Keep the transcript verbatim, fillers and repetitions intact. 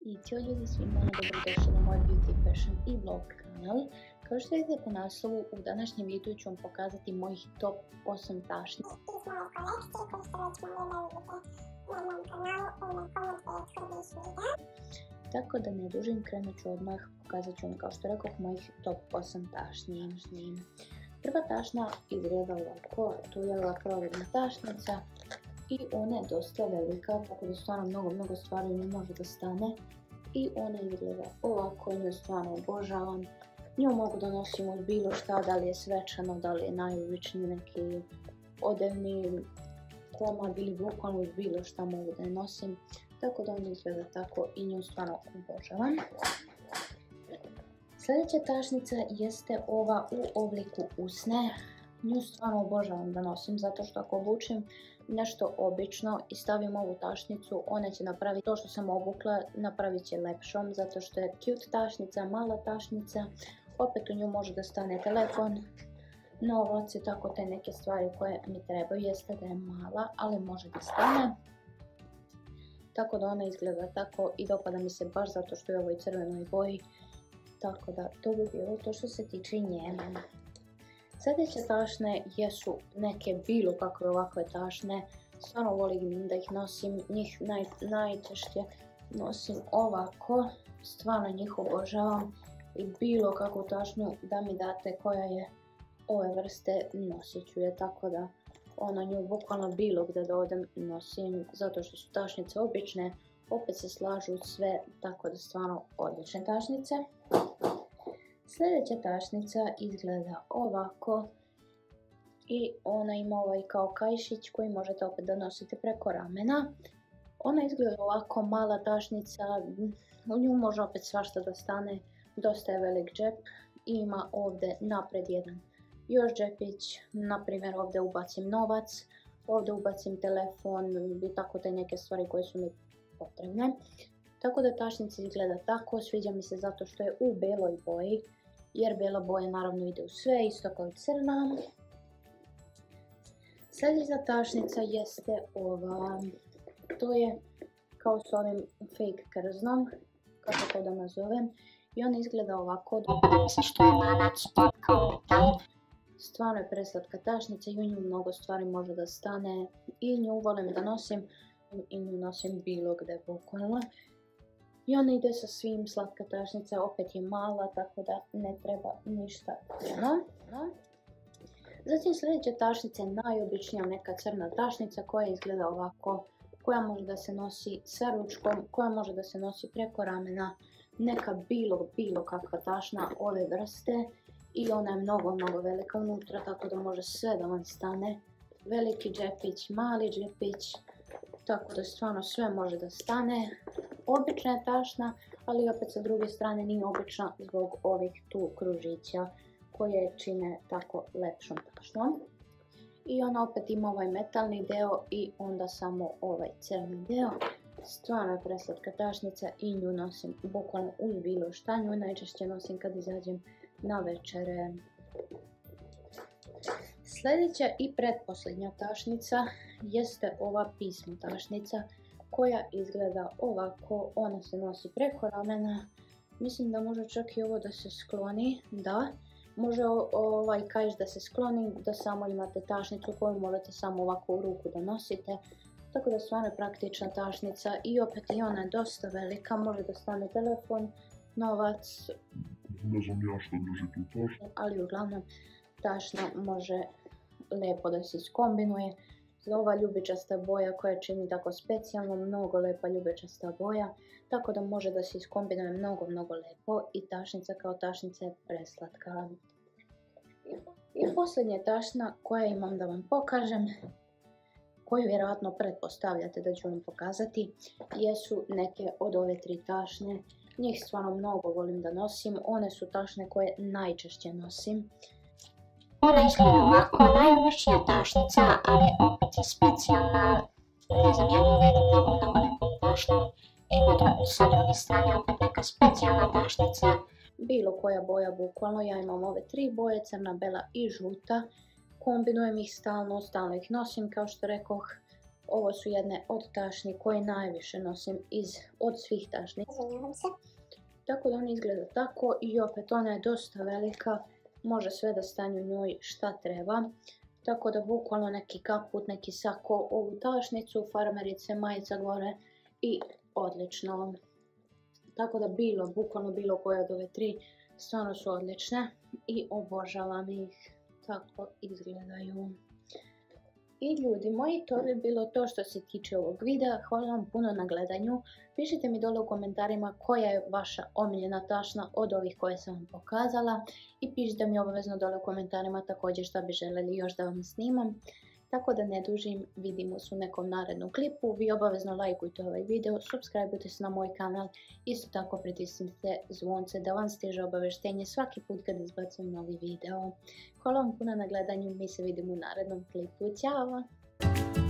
I ćao ljudi svima, dobrodošli na moj Beauty, Fashion i Vlog kanal. Kao što vidite po naslovu, u današnjem videu ću vam pokazati mojih top osam tašnica iz moje kolekcije koje ste već mogli da vidite na mom kanalu u nekom od prethodnih videa. Tako da ne dužim, krenut ću odmah, pokazat ću vam kao što rekoh mojih top osam tašnji. Prva tašna izgleda ovako, tu je ova provedna tašnica i ona je dosta velika, tako da stvarno mnogo, mnogo stvari u nju može da stane. I ona izgleda ovako, nju stvarno obožavam. Nju mogu da nosim uz bilo šta, da li je svečano, da li je najobičniji neki odevni komad ili bukvalno uz bilo šta mogu da je nosim. Tako da ona izgleda tako i nju stvarno obožavam. Sljedeća tašnica jeste ova u obliku usne. Nju stvarno obožavam da nosim zato što ako obučem nešto obično i stavim ovu tašnicu, ona će napraviti to što sam obukla, napravit će lepšom zato što je cute tašnica, mala tašnica. Opet u nju može da stane telefon, novac i tako te neke stvari koje mi trebaju. Jeste da je mala, ali može da stane. Tako da ona izgleda tako i dopada mi se baš zato što je u ovoj crvenoj boji. Tako da to bi bilo to što se tiče njene. Sljedeće tašne jesu neke bilo kakve ovakve tašne. Stvarno volim da ih nosim, njih naj, najčešće nosim ovako. Stvarno njih obožavam i bilo kakvu tašnu da mi date koja je ove vrste nosit ću je. Tako da ono nju bukvalno bilo gdje da odem nosim zato što su tašnice obične, opet se slažu sve, tako da stvarno odlične tašnice. Sljedeća tašnica izgleda ovako i ona ima ovaj kao kaišić koji možete opet da nosite preko ramena. Ona izgleda ovako, mala tašnica, u nju može opet svašta da stane, dosta je velik džep i ima ovdje napred jedan još džepić, na primjer ovdje ubacim novac, ovdje ubacim telefon i tako te neke stvari koje su mi potrebne. Tako da tašnica izgleda tako, sviđa mi se zato što je u beloj boji, jer bela boja naravno ide u sve, isto kao i crna. Sljedeća tašnica jeste ova, to je kao s ovim fake krznom, kako to da nazovem, i ona izgleda ovako. Stvarno je preslatka tašnica i u nju mnogo stvari može da stane i nju volim da nosim i nju nosim bilo gdje bukvalno. I ona ide sa svim, slatka tašnica, opet je mala, tako da ne treba ništa puno. Zatim sljedeća tašnica je najobičnija neka crna tašnica koja izgleda ovako, koja može da se nosi sa ručkom, koja može da se nosi preko ramena, neka bilo, bilo kakva tašna ove vrste. I ona je mnogo, mnogo velika unutra, tako da može sve da vam stane. Veliki džepić, mali džepić, tako da stvarno sve može da stane. Obična je tašna, ali opet sa druge strane nije obična zbog ovih tu kružića koje čine tako lepšom tašnom. I ona opet ima ovaj metalni deo i onda samo ovaj crni deo. Stvarno je preslatka tašnica i nju nosim bukvalno uz bilo šta. Nju najčešće nosim kad izađem na večere. Sljedeća i pretposljednja tašnica jeste ova pismo tašnica koja izgleda ovako. Ona se nosi preko ramena. Mislim da može čak i ovo da se skloni, da. Može ovaj kaiš da se skloni, da samo imate tašnicu koju možete samo ovako u ruku da nosite. Tako da stvarno je praktična tašnica i opet i ona je dosta velika, može da stane telefon, novac. Ne znam ja što drži tu tašnu. Ali uglavnom tašna može lijepo da se iskombinuje. Ova ljubičasta boja koja čini tako specijalno, mnogo lijepa ljubičasta boja. Tako da može da se iskombinuje mnogo, mnogo lijepo i tašnica kao tašnica je preslatka. I posljednja tašna koja imam da vam pokažem, koju vjerojatno pretpostavljate da ću vam pokazati, jesu neke od ove tri tašne. Njih stvarno mnogo volim da nosim, one su tašne koje najčešće nosim. Ona izgleda ovako, najobičnija tašnica, ali opet je specijalna. Ne znam, ja nju vidim mnogo, mnogo lepom tašnom. I sa druge strane opet neka specijalna tašnica. Bilo koja boja bukvalno, ja imam ove tri boje, crna, bela i žuta. Kombinujem ih stalno, stalno ih nosim kao što rekoh. Ovo su jedne od tašni koje najviše nosim iz, od svih tašni. Izvinjavam se. Tako da ona izgleda tako i opet ona je dosta velika, može sve da stane u njoj šta treba. Tako da bukvalno neki kaput, neki sako, ovu tašnicu, farmerice, majica gore i odlično. Tako da bilo, bukvalno bilo koje od ove tri, stvarno su odlične i obožavam ih. Tako izgledaju. I ljudi moji, to bi bilo to što se tiče ovog videa. Hvala vam puno na gledanju. Pišite mi dole u komentarima koja je vaša omiljena tašna od ovih koje sam vam pokazala. I pišite mi obavezno dole u komentarima također šta bi željeli još da vam snimam. Tako da ne dužim, vidimo se u nekom narednom klipu. Vi obavezno lajkujte ovaj video, subscribeujte se na moj kanal. Isto tako pritisnite zvonce da vam stiže obaveštenje svaki put kad izbacim novi video. Hvala vam puno na gledanju, mi se vidimo u narednom klipu. Ćao!